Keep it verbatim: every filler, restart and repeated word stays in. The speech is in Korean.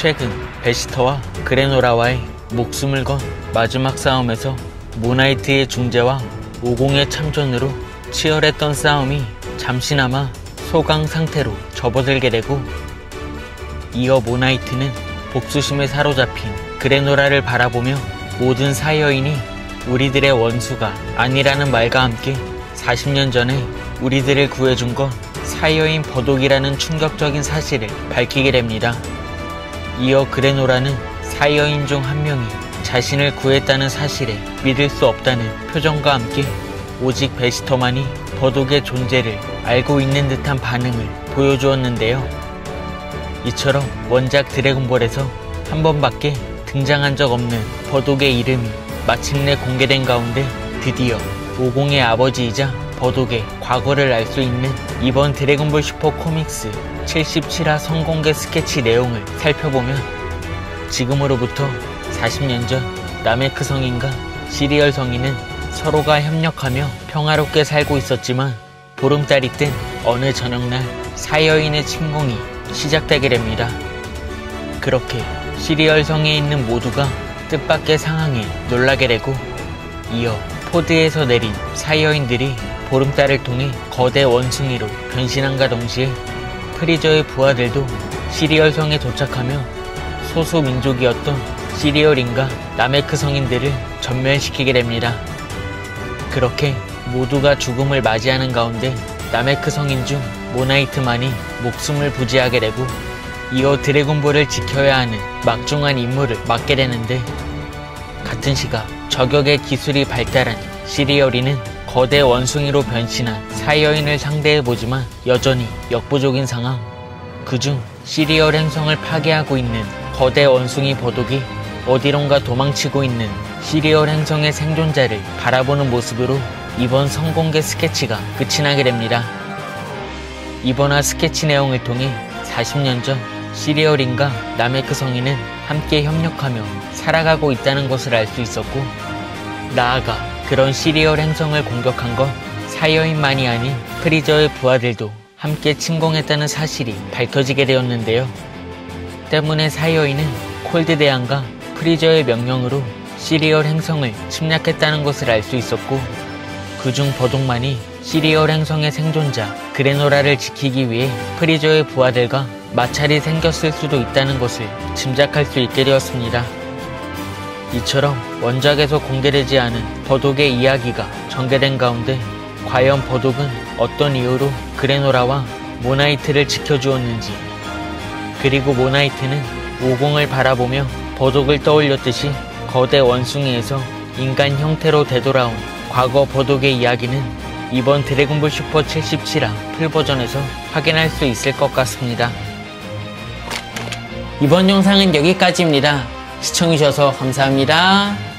최근 베지터와 그래노라와의 목숨을 건 마지막 싸움에서 모나이트의 중재와 오공의 참전으로 치열했던 싸움이 잠시나마 소강 상태로 접어들게 되고, 이어 모나이트는 복수심에 사로잡힌 그래노라를 바라보며 모든 사여인이 우리들의 원수가 아니라는 말과 함께 사십 년 전에 우리들을 구해준 건 사여인 버독이라는 충격적인 사실을 밝히게 됩니다. 이어 그래노라는 사여인 중 한 명이 자신을 구했다는 사실에 믿을 수 없다는 표정과 함께 오직 베지터만이 버독의 존재를 알고 있는 듯한 반응을 보여주었는데요. 이처럼 원작 드래곤볼에서 한 번밖에 등장한 적 없는 버독의 이름이 마침내 공개된 가운데 드디어 오공의 아버지이자 버독의 과거를 알 수 있는 이번 드래곤볼 슈퍼 코믹스 칠십칠 화 선공개 스케치 내용을 살펴보면, 지금으로부터 사십 년 전 나메크 성인과 시리얼 성인은 서로가 협력하며 평화롭게 살고 있었지만, 보름달이 뜬 어느 저녁날 사여인의 침공이 시작되게 됩니다. 그렇게 시리얼 성에 있는 모두가 뜻밖의 상황에 놀라게 되고, 이어 포드에서 내린 사여인들이 보름달을 통해 거대 원숭이로 변신함과 동시에 프리저의 부하들도 시리얼 성에 도착하며 소수 민족이었던 시리얼인과 나메크 성인들을 전멸시키게 됩니다. 그렇게 모두가 죽음을 맞이하는 가운데 나메크 성인 중 모나이트만이 목숨을 부지하게 되고, 이어 드래곤볼을 지켜야 하는 막중한 임무를 맡게 되는데, 같은 시각 저격의 기술이 발달한 시리얼이는 거대 원숭이로 변신한 사여인을 상대해보지만 여전히 역부족인 상황. 그중 시리얼 행성을 파괴하고 있는 거대 원숭이 버독이 어디론가 도망치고 있는 시리얼 행성의 생존자를 바라보는 모습으로 이번 선공개 스케치가 끝이 나게 됩니다. 이번 화 스케치 내용을 통해 사십 년 전 시리얼인과 나메크 성인은 함께 협력하며 살아가고 있다는 것을 알 수 있었고, 나아가 그런 시리얼 행성을 공격한 건 사여인만이 아닌 프리저의 부하들도 함께 침공했다는 사실이 밝혀지게 되었는데요. 때문에 사여인은 콜드 대왕과 프리저의 명령으로 시리얼 행성을 침략했다는 것을 알 수 있었고, 그중 버독만이 시리얼 행성의 생존자 그래노라를 지키기 위해 프리저의 부하들과 마찰이 생겼을 수도 있다는 것을 짐작할 수 있게 되었습니다. 이처럼 원작에서 공개되지 않은 버독의 이야기가 전개된 가운데 과연 버독은 어떤 이유로 그래노라와 모나이트를 지켜주었는지, 그리고 모나이트는 오공을 바라보며 버독을 떠올렸듯이 거대 원숭이에서 인간 형태로 되돌아온 과거 버독의 이야기는 이번 드래곤볼 슈퍼 칠십칠 화 풀버전에서 확인할 수 있을 것 같습니다. 이번 영상은 여기까지입니다. 시청해주셔서 감사합니다.